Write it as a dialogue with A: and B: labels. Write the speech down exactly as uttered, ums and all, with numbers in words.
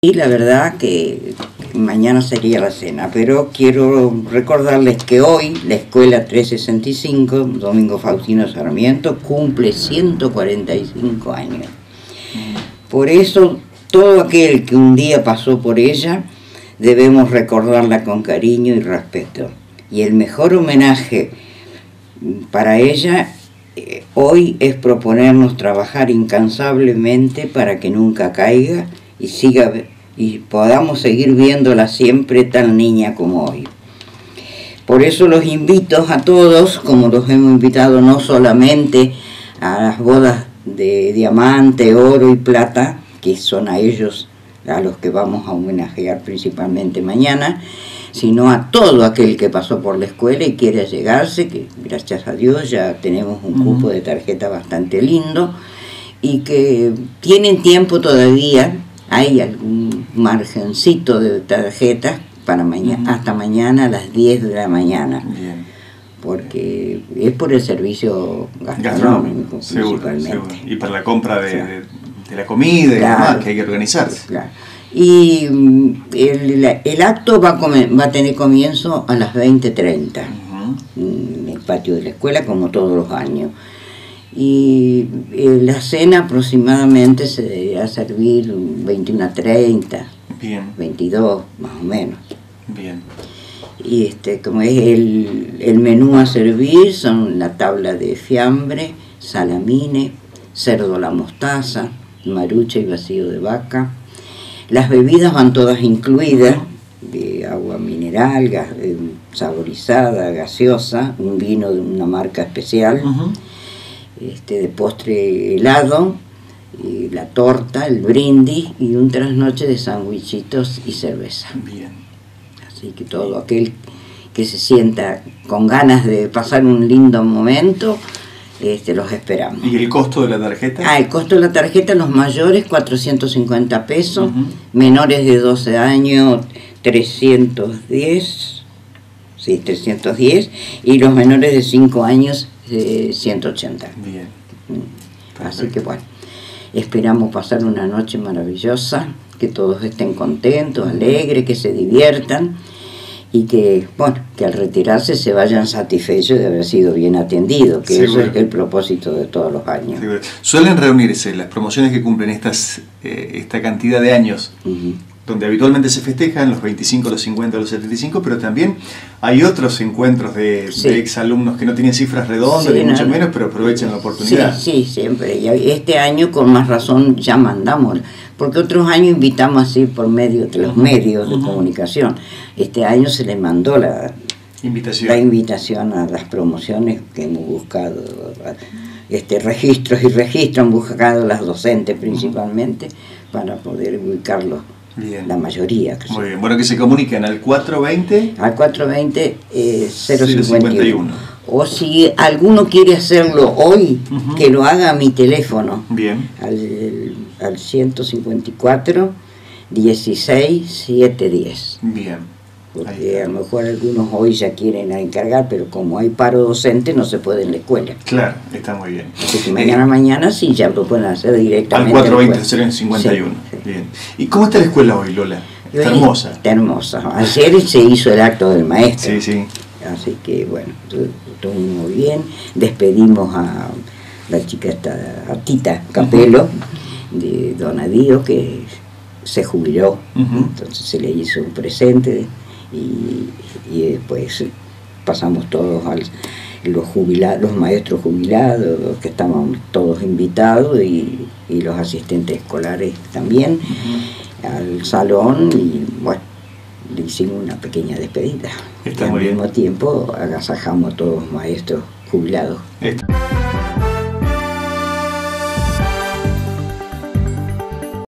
A: Y la verdad que mañana sería la cena, pero quiero recordarles que hoy la Escuela trescientos sesenta y cinco, Domingo Faustino Sarmiento, cumple ciento cuarenta y cinco años. Por eso, todo aquel que un día pasó por ella, debemos recordarla con cariño y respeto. Y el mejor homenaje para ella eh, hoy es proponernos trabajar incansablemente para que nunca caiga y siga y podamos seguir viéndola siempre tan niña como hoy. Por eso los invito a todos, como los hemos invitado no solamente a las bodas de diamante, oro y plata, que son a ellos a los que vamos a homenajear principalmente mañana, sino a todo aquel que pasó por la escuela y quiere llegarse, que gracias a Dios ya tenemos un cupo de tarjeta bastante lindo, y que tienen tiempo todavía. Hay algún margencito de tarjetas para mañana, uh-huh. hasta mañana a las diez de la mañana. Bien. Porque es por el servicio gastronómico,
B: seguro,
A: principalmente.
B: Seguro. Y para la compra de, claro. de, de la comida y claro, demás, que hay que organizarse.
A: Claro. Y el, el acto va a, comer, va a tener comienzo a las veinte treinta, uh-huh. en el patio de la escuela, como todos los años. Y eh, la cena aproximadamente se debería servir veintiuno treinta,
B: bien.
A: veintidós más o menos.
B: Bien.
A: Y este, como es el, el menú a servir, son la tabla de fiambre, salamine, cerdo a la mostaza, marucha y vacío de vaca. Las bebidas van todas incluidas, de agua mineral, gas, eh, saborizada, gaseosa, un vino de una marca especial. Uh-huh. Este, de postre helado, y la torta, el brindis y un trasnoche de sandwichitos y cerveza.
B: Bien.
A: Así que todo aquel que se sienta con ganas de pasar un lindo momento, este, los esperamos.
B: ¿Y el costo de la tarjeta?
A: Ah, el costo de la tarjeta, los mayores cuatrocientos cincuenta pesos, uh-huh. menores de doce años trescientos diez, sí, trescientos diez, y los menores de cinco años de ciento ochenta.
B: Bien.
A: Así que bueno, esperamos pasar una noche maravillosa, que todos estén contentos, alegres, que se diviertan y que, bueno, que al retirarse se vayan satisfechos de haber sido bien atendidos, que Seguro. Eso es el propósito de todos los años.
B: Seguro. Suelen reunirse las promociones que cumplen estas eh, esta cantidad de años, uh-huh. donde habitualmente se festejan los veinticinco, los cincuenta, los setenta y cinco, pero también hay otros encuentros de, sí. de exalumnos que no tienen cifras redondas, sí, ni no, mucho menos, pero aprovechan la oportunidad.
A: Sí, sí, siempre. Y este año con más razón ya mandamos, porque otros años invitamos así por medio de los uh-huh. medios de uh-huh. comunicación. Este año se les mandó la invitación. la invitación a las promociones que hemos buscado, este registros y registros han buscado las docentes principalmente, uh-huh. para poder ubicarlos. Bien. La mayoría.
B: Muy bien, bueno, que se comuniquen al cuatro veinte.
A: Al cuatro veinte eh, cero cincuenta y uno. O si alguno quiere hacerlo hoy, uh-huh. que lo haga a mi teléfono.
B: Bien.
A: Al, al ciento cincuenta y cuatro, dieciséis, setecientos diez.
B: Bien.
A: Porque a lo mejor algunos hoy ya quieren encargar, pero como hay paro docente no se puede en la escuela.
B: Claro, está muy bien.
A: Así que mañana eh, mañana sí ya lo pueden hacer directamente.
B: Al cuatro veinte, cero cincuenta y uno. Sí, sí. Bien. ¿Y cómo está la escuela hoy, Lola? Está hoy, hermosa.
A: Está hermosa. Ayer se hizo el acto del maestro.
B: Sí, sí.
A: Así que bueno, todo muy bien. Despedimos a la chica esta, a Tita Capelo, uh-huh. de Donadío, que se jubiló. Uh-huh. Entonces se le hizo un presente. Y, y después pasamos todos al, los jubilados, los maestros jubilados, que estaban todos invitados, y, y los asistentes escolares también, uh-huh. al salón, y bueno, le hicimos una pequeña despedida.
B: Está
A: y
B: muy
A: al
B: bien.
A: mismo tiempo agasajamos a todos los maestros jubilados.
B: Está.